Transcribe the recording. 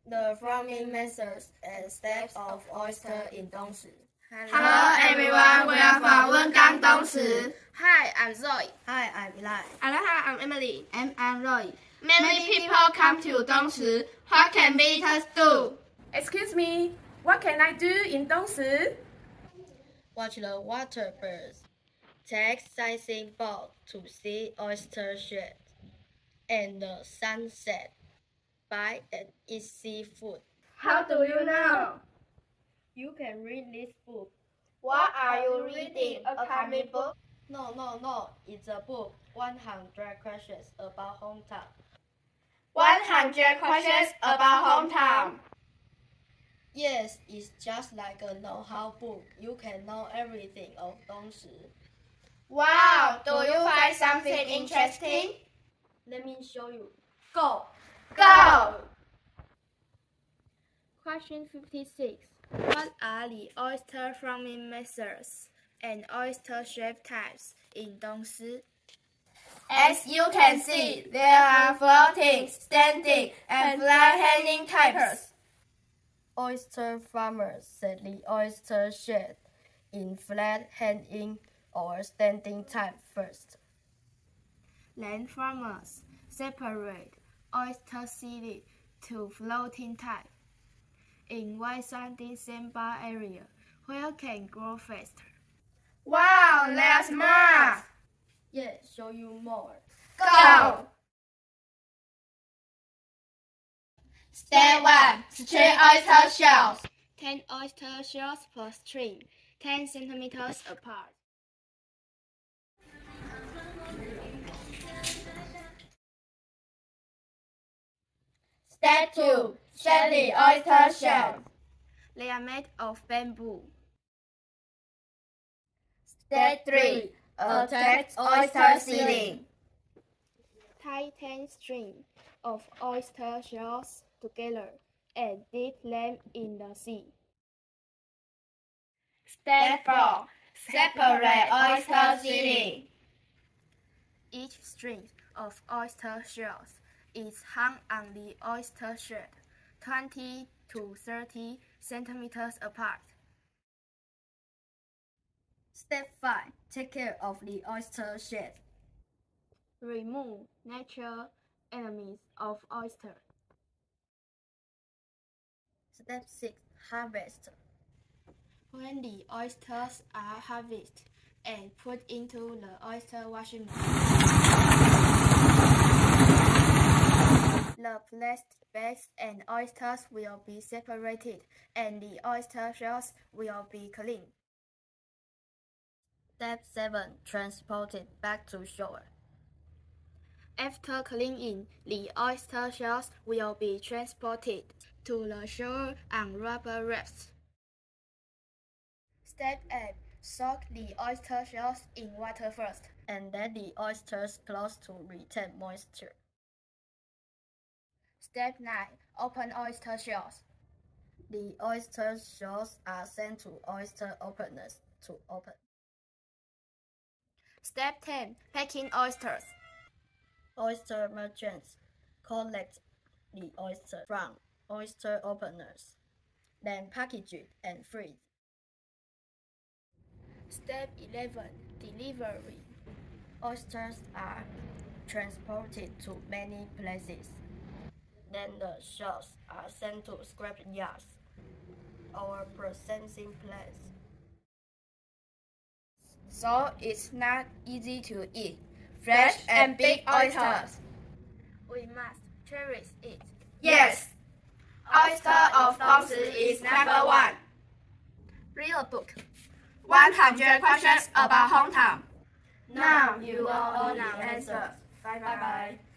The farming methods and steps of oyster in Dongshi. Hello everyone, we are from Wengang Dongshi. Hi, I'm Zoe. Hi, I'm Eli. Aloha, I'm Emily. And I'm Roy. Many people come to Dongshi. What can visitors do? Excuse me, what can I do in Dongshi? Watch the water birds. Take sightseeing boat to see oyster shed and the sunset. Buy and eat seafood. How do you know? You can read this book. What are you reading? A comic book? No. It's a book. 100 questions about hometown. 100 questions about hometown. Yes, it's just like a know-how book. You can know everything of Dongshi. Wow, do you find something interesting? Let me show you. Go! Go! Question 56. What are the oyster farming methods and oyster shape types in Dongshi? As you can see, there are floating, standing, and fly-hanging types. Oyster farmers set the oyster shed in flat hanging or standing type first. Land farmers separate oyster seed to floating type in wide sandy sandbar area where can grow faster. Wow, that's smart! Yeah, show you more. Go! Step 1. String oyster shells. 10 oyster shells per string, 10 centimeters apart. Step 2. Shell the oyster shells. They are made of bamboo. Step 3. Attach oyster sealing. Tie 10 strings of oyster shells together and dip them in the sea. Step 4. Separate oyster sealing. Each string of oyster shells is hung on the oyster shed 20 to 30 centimeters apart. Step 5. Take care of the oyster shed. Remove natural enemies of oyster. Step 6. Harvest. When the oysters are harvested and put into the oyster washing machine, the plastic bags and oysters will be separated and the oyster shells will be cleaned. Step 7. Transported back to shore. After cleaning, the oyster shells will be transported to the shore on rubber rafts. Step 8. Soak the oyster shells in water first And let the oysters close to retain moisture. Step 9. Open oyster shells. The oyster shells are sent to oyster openers to open. Step 10. Packing oysters. Oyster merchants collect the oyster from oyster openers, then package it and freeze. Step 11. Delivery. Oysters are transported to many places. Then the shells are sent to scrap yards or processing plants. So it's not easy to eat. Fresh and big oysters. We must cherish it. Yes! Oyster of Dongshi is number 1. Read a book. 100 questions about hometown. Now you all know the answers. Bye bye.